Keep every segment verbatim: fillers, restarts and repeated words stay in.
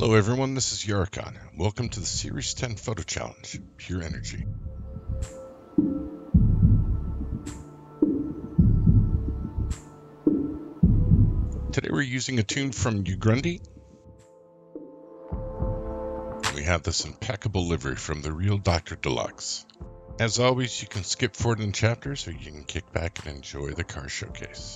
Hello everyone, this is Yarkon. Welcome to the Series ten Photo Challenge, Pure Energy. Today we're using a tune from Ugrundy. We have this impeccable livery from the real Doctor Deluxe. As always, you can skip forward in chapters or you can kick back and enjoy the car showcase.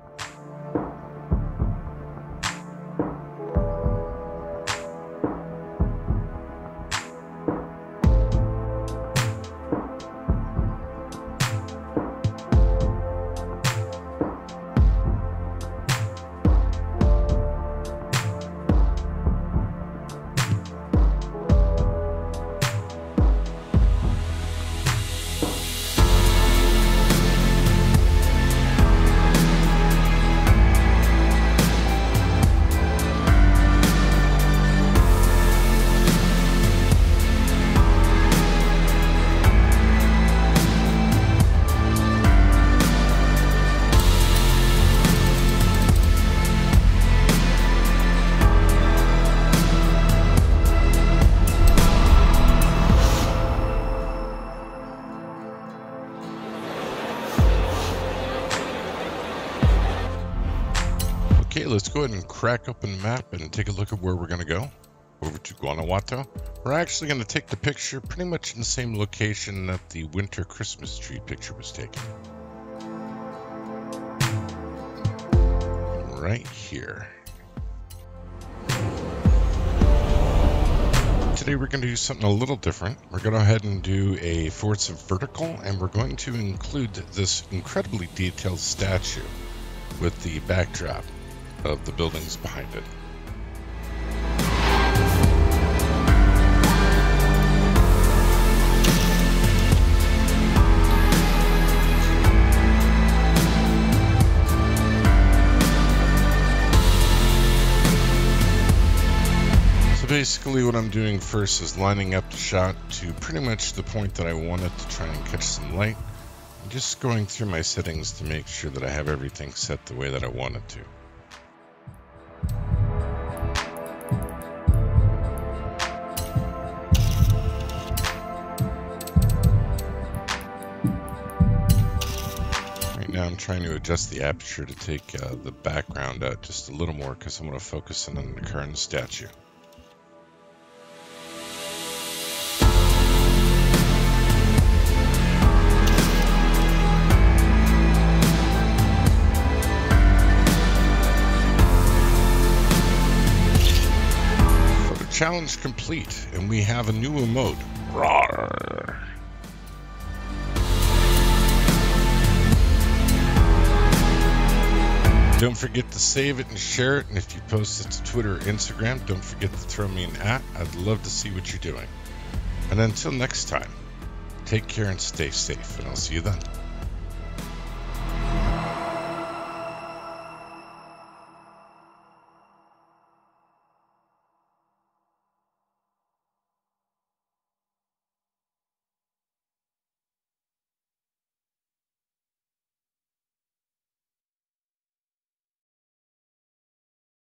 Okay, let's go ahead and crack open the map and take a look at where we're going to go. Over to Guanajuato. We're actually going to take the picture pretty much in the same location that the winter Christmas tree picture was taken. Right here. Today we're going to do something a little different. We're going to go ahead and do a Forza Vertical, and we're going to include this incredibly detailed statue with the backdrop of the buildings behind it. So basically what I'm doing first is lining up the shot to pretty much the point that I wanted to try and catch some light. I'm just going through my settings to make sure that I have everything set the way that I want it to. Now I'm trying to adjust the aperture to take uh, the background out just a little more because I'm going to focus in on the current statue. Photo challenge complete, and we have a new emote. Roar! Don't forget to save it and share it, and if you post it to Twitter or Instagram, don't forget to throw me an at. I'd love to see what you're doing. And until next time, take care and stay safe, and I'll see you then.